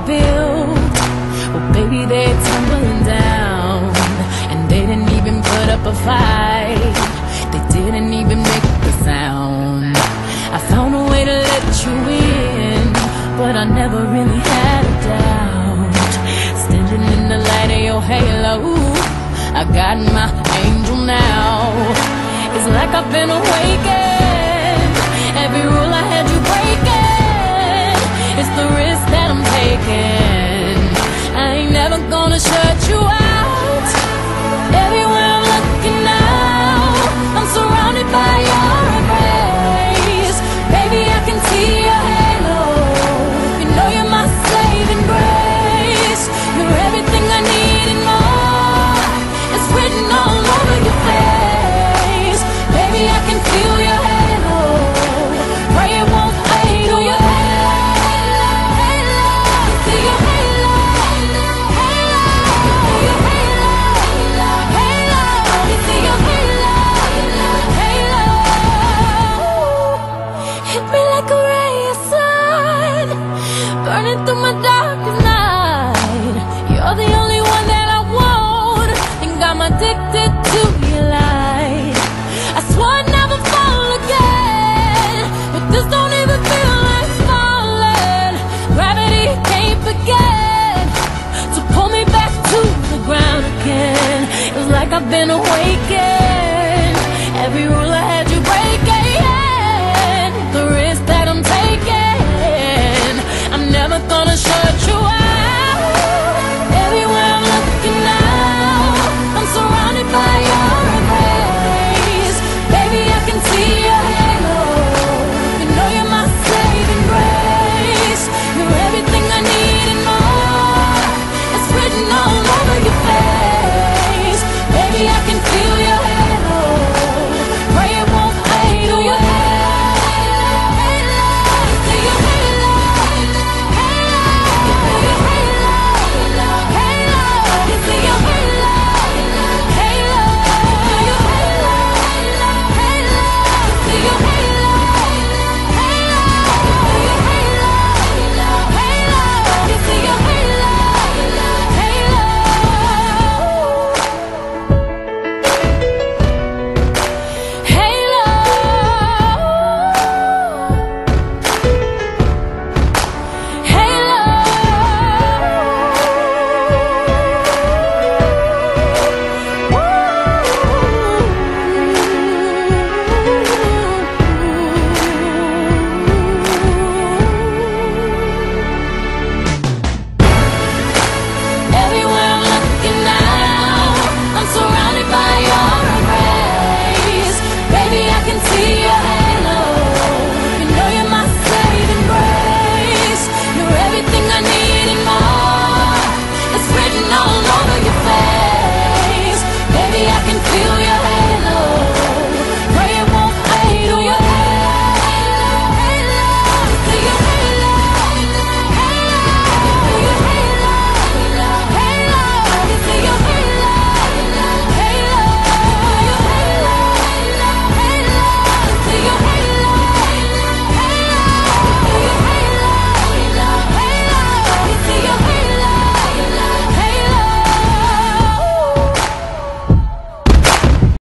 built, well baby they're tumbling down. And they didn't even put up a fight, they didn't even make a sound. I found a way to let you in, but I never really had a doubt. Standing in the light of your halo, I got my angel now. It's like I've been awakened, every rule I had you breaking. It's the risk that I'm taking, I ain't never gonna shut you out. Everywhere I'm looking now, I'm surrounded by your embrace. Baby, I can see your halo, you know you're my saving grace. You're everything I need and more, it's written all over your face. Baby, I can feel your halo, pray it won't fade. Feel your halo, halo, feel your halo, halo, feel your halo, halo, feel your halo, halo. Hit me like a ray of sun, burning through my darkest night. You're the only one that I want, think I'm addicted to your light. I swore I'd never fall again, but this don't even feel like falling. Gravity can't begin to pull me back to the ground again. It was like I've been awakened, every rule I had